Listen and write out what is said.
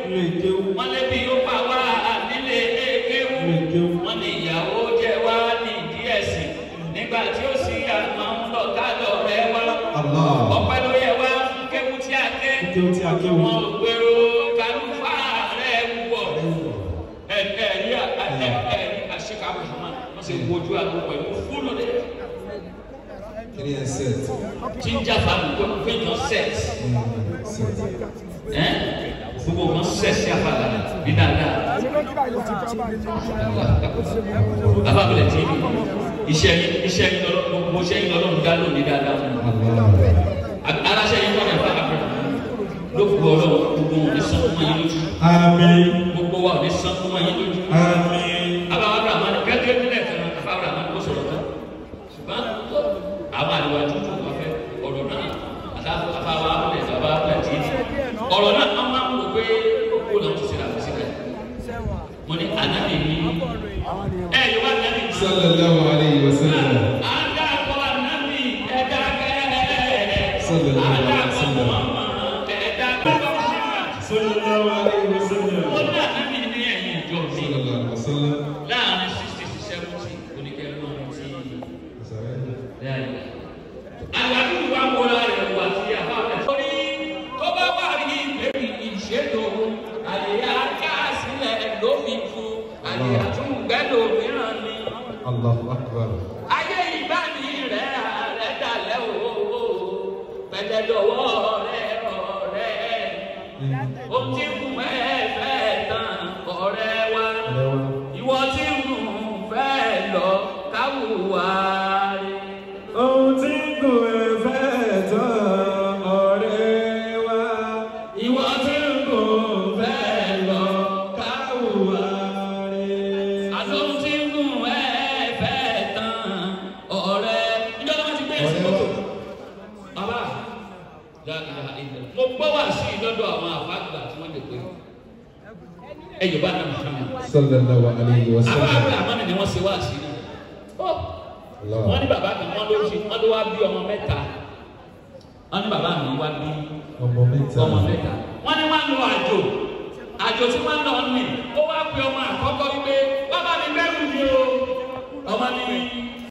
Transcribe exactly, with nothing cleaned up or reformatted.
wọ́n lé bí ó pa wá nílé kéwú wọ́n ní ìyàwó jẹ́ wá ní díẹ̀ sí nígbà tí ó sì àmọ́ ń lọ kálọ̀ rẹ wá ọpẹ́ ló yẹ wá kéwú tí a ké wọn ò gbèrò kálùfà rẹ wọ̀ ẹ̀ẹ́dì àṣekà Muhammad wọ́n sì wojú àgbo pẹ̀lú fúlù dẹ̀. Ginger family go bring your set. Eh? Gbogbo kan sẹ́sì àpàdà ní dáadáa. Abábọ̀lẹ̀ tí iṣẹ́ iṣẹ́ yín lọ́lọ́ gbogbo iṣẹ́ yín lọ́lọ́ ń dá lónìí dáadáa. Aláṣẹ yín wọ́n ẹ̀fọ́ àbúrò. Ló gbọ́ ọ̀rọ̀ gbogbo wọn ní sán fún wọn yín lójú. Àmín. Gbogbo wa ò ní sán fún wọn yín lójú. Àmín. Abáwọ̀ Abraham ni kẹ́kẹ́ nílẹ̀ kan Abáwọ̀ Abraham kó sọ̀rọ̀ kan. Ṣùgbọ́n àwọn àlùwà tuntun wà fẹ́ ọ̀rọ̀ náà àtàwọn afáwa abúlé ìjọba abúlé tí ọ̀rọ̀ náà wọ́n máa ń wò pé kó lọ́n ti ṣẹlẹ̀ àfẹ́sílẹ̀ mo ní ànábì mi ẹ yóò wá ànábì mi. sallallahu alayhi wa sallam. àdàkọ ànábì ẹ̀dá kẹ́ẹ̀ sallallahu alayhi wa àdàkọ sallam. ẹ̀dá kẹ́ẹ̀ sallallahu alayhi wa sallam. mo ní ànábì ní ẹ̀yìn ìjọ mi sallallahu alayhi wa sallam. láàrin sixty to seventy oníkẹ́rẹ́ náà ti àgbàdo wa wọra rẹ̀ wà sí àbá rẹ̀. torí tó bá wà ní ìbéèrè ìṣètò àyè ká sílẹ̀ ló fi fún àyè àtúngbẹ́ lòmíràn ni. Allahu akbar. ayé ìbáni rẹ̀ rẹ̀ dalẹ̀ owó pẹ̀lẹ́ lọ́wọ́ rẹ̀ ọ̀rẹ́ ó ti kù mẹ́fẹ́ tán ọ̀rẹ́ wa ìwọ ti kù fẹ́ lọ káwùwá rẹ̀. ohun tí kò fẹ́ tán ọ̀rẹ́ wa ìwọ tí kò fẹ́ lọ káwùwá rẹ̀. àtọ́hún tí kò fẹ́ tán ọ̀rẹ́. ìjọba wọn ti gbé èsì mọ́tò. bàbá mo gbọ́ wá sí ìdọ́dọ̀ àwọn àfáàgbà tí wọ́n lè pè é. ẹ yóò bá náà Muhammad. sallallahu alayhi wa àbá sallam. àbúrò àmọ́ ni wọ́n ṣe wá sí náà. wọ́n ní bàbá kan wọ́n ló ṣe wọ́n ló wá bí ọmọ mẹ́ta wọ́n ní bàbá mi wá bí ọmọ mẹ́ta. ọmọ mẹ́ta wọ́n ní wọ́n lọ àjò àjò tí wọ́n lọ ní ó wá pe ọmọ àkọ́kọ́ wípé bàbá mi bẹ́rù mi o ọmọ ní